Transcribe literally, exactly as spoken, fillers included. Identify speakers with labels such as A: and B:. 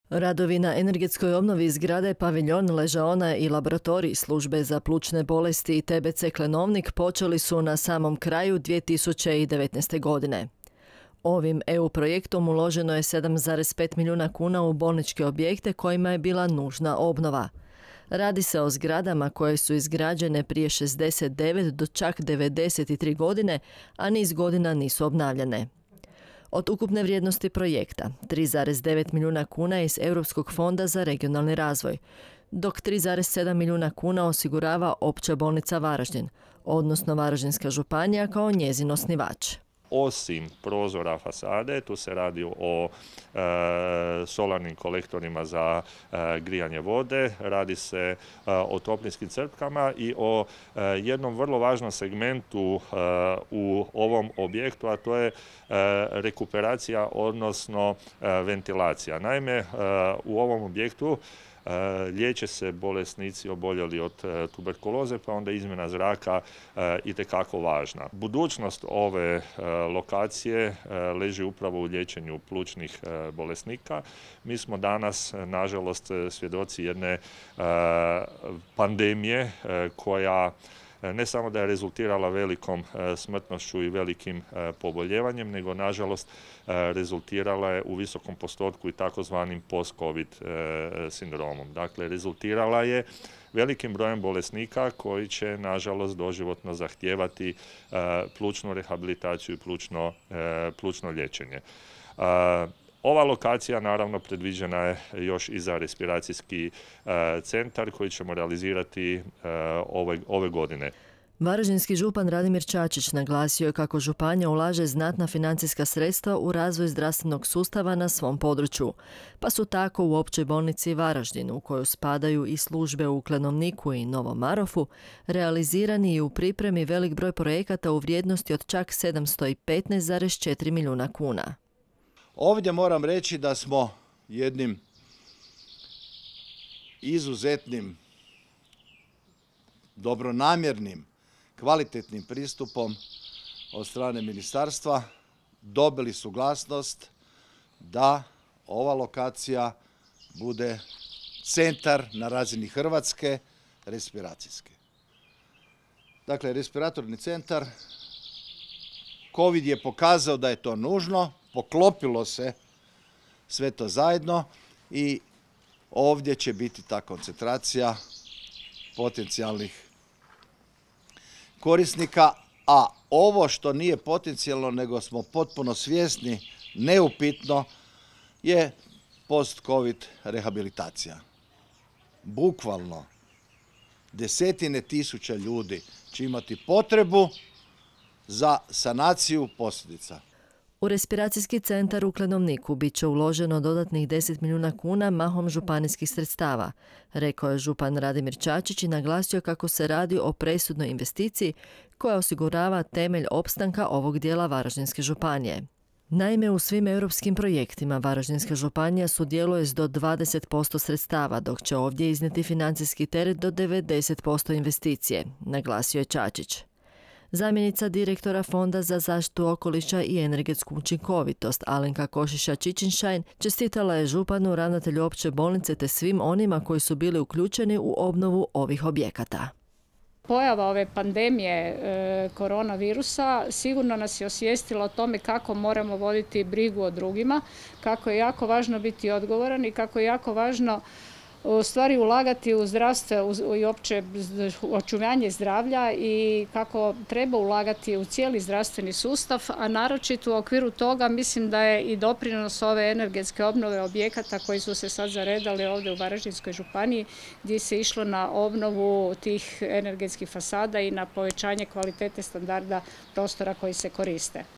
A: Radovi na energetskoj obnovi zgrade Paviljon, ležaona i laboratorij službe za plućne bolesti i T B C Klenovnik počeli su na samom kraju dvije tisuće devetnaeste. godine. Ovim E U projektom uloženo je sedam zarez pet milijuna kuna u bolničke objekte kojima je bila nužna obnova. Radi se o zgradama koje su izgrađene prije šezdeset devet do čak devedeset tri godine, a niz godina nisu obnavljane. Od ukupne vrijednosti projekta tri zarez devet milijuna kuna iz Europskog fonda za regionalni razvoj, dok tri zarez sedam milijuna kuna osigurava Opća bolnica Varaždin, odnosno Varaždinska županija kao njezin osnivač.
B: Osim prozora fasade, tu se radi o e, solarnim kolektorima za e, grijanje vode, radi se e, o toplinskim crpkama i o e, jednom vrlo važnom segmentu e, u ovom objektu, a to je e, rekuperacija, odnosno e, ventilacija. Naime, e, u ovom objektu liječe se bolesnici oboljeli od tuberkuloze, pa onda izmjena zraka itekako važna. Budućnost ove lokacije leži upravo u liječenju plućnih bolesnika. Mi smo danas, nažalost, svjedoci jedne pandemije koja ne samo da je rezultirala velikom smrtnošću i velikim poboljevanjem, nego nažalost rezultirala je u visokom postotku i takozvanim post-covid sindromom. Dakle, rezultirala je velikim brojem bolesnika koji će nažalost doživotno zahtijevati plućnu rehabilitaciju i plućno, plućno liječenje. Ova lokacija naravno predviđena je još i za respiracijski centar koji ćemo realizirati ove, ove godine.
A: Varaždinski župan Radimir Čačić naglasio je kako županija ulaže znatna financijska sredstva u razvoj zdravstvenog sustava na svom području, pa su tako u Općoj bolnici Varaždin, u koju spadaju i službe u Klenovniku i Novom Marofu, realizirani i u pripremi velik broj projekata u vrijednosti od čak sedamsto petnaest zarez četiri milijuna kuna.
C: Ovdje moram reći da smo jednim izuzetnim, dobronamjernim, kvalitetnim pristupom od strane ministarstva dobili suglasnost da ova lokacija bude centar na razini Hrvatske respiracijske. Dakle, respiratorni centar, COVID je pokazao da je to nužno, poklopilo se sve to zajedno i ovdje će biti ta koncentracija potencijalnih korisnika, a ovo što nije potencijalno, nego smo potpuno svjesni, neupitno, je post-covid rehabilitacija. Bukvalno desetine tisuća ljudi će imati potrebu za sanaciju posljedica.
A: U respiracijski centar u Klenovniku bit će uloženo dodatnih deset milijuna kuna mahom županijskih sredstava, rekao je župan Radimir Čačić i naglasio kako se radi o presudnoj investiciji koja osigurava temelj opstanka ovog dijela Varaždinske županije. Naime, u svim europskim projektima Varaždinska županija sudjeluje s do dvadeset posto sredstava, dok će ovdje iznijeti financijski teret do devedeset posto investicije, naglasio je Čačić. Zamjenica direktora Fonda za zaštitu okoliša i energetsku učinkovitost Alenka Košiša-Čičinšajn čestitala je županu, ravnatelju Opće bolnice te svim onima koji su bili uključeni u obnovu ovih objekata.
D: Pojava ove pandemije e, koronavirusa sigurno nas je osvijestila o tome kako moramo voditi brigu o drugima, kako je jako važno biti odgovoran i kako je jako važno u stvari ulagati u zdravstvo i opće očuvanje zdravlja i kako treba ulagati u cijeli zdravstveni sustav, a naročito u okviru toga mislim da je i doprinos ove energetske obnove objekata koji su se sad zaredali ovdje u Varaždinskoj županiji, gdje se išlo na obnovu tih energetskih fasada i na povećanje kvalitete standarda prostora koji se koriste.